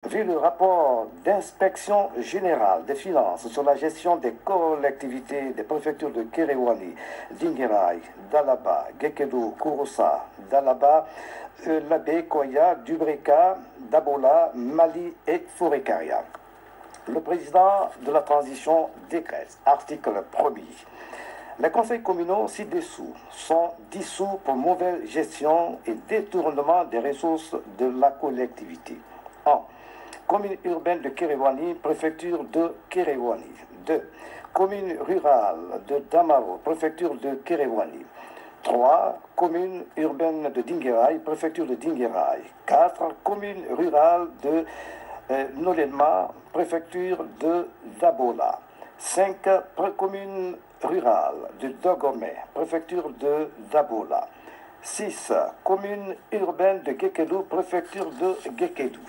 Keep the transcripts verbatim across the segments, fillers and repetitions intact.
Vu le rapport d'inspection générale des finances sur la gestion des collectivités des préfectures de Kéréouani, Dinguiraye, Dalaba, Gekedo, Kouroussa, Dalaba, euh, Labé, Koya, Dubreka, Dabola, Mali et Fourekaria. Le président de la transition décrète, article premier. Les conseils communaux ci-dessous sont dissous pour mauvaise gestion et détournement des ressources de la collectivité. un. Commune urbaine de Kéréouani, préfecture de Kéréouani. deux. Commune rurale de Damaro, préfecture de Kéréouani. trois. Commune urbaine de Dinguiraye, préfecture de Dinguiraye. quatre. Commune rurale de euh, Nolenma, préfecture de Dabola. cinq. Commune rurale de Dogomé, préfecture de Dabola. six. Commune urbaine de Gekedou, préfecture de Gekedou.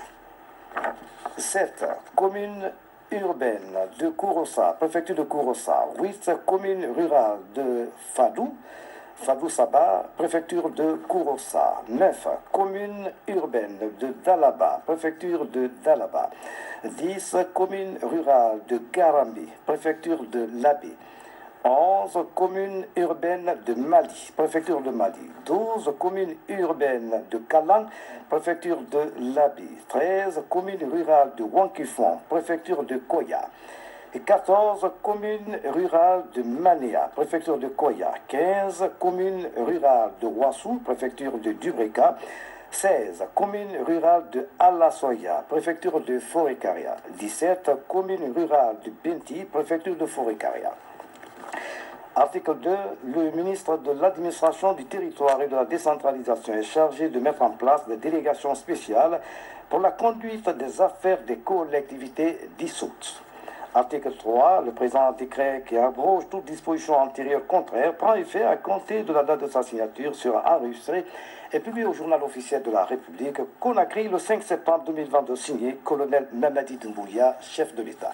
sept. Commune urbaine de Kouroussa, préfecture de Kouroussa. huit. Commune rurale de Fadou, Fadou Saba, préfecture de Kouroussa. neuf. Commune urbaine de Dalaba, préfecture de Dalaba. dix. Commune rurale de Garambi, préfecture de Labé. onze. Communes urbaines de Mali, préfecture de Mali. douze. Communes urbaines de Kalang, préfecture de Labi. treize. Communes rurales de Wankifon, préfecture de Koya. Et quatorze. Communes rurales de Manéa, préfecture de Koya. quinze. Communes rurales de Wassou, préfecture de Dubreka. seize. Communes rurales de Alasoya, préfecture de Forécaria. dix-sept. Communes rurales de Benti, préfecture de Forécaria. Article deux. Le ministre de l'Administration du territoire et de la décentralisation est chargé de mettre en place des délégations spéciales pour la conduite des affaires des collectivités dissoutes. Article trois. Le présent décret qui abroge toute disposition antérieure contraire prend effet à compter de la date de sa signature, sera enregistré et publié au journal officiel de la République, Conakry, le cinq septembre deux mille vingt-deux, signé colonel Mamadi Doumbouya, chef de l'État.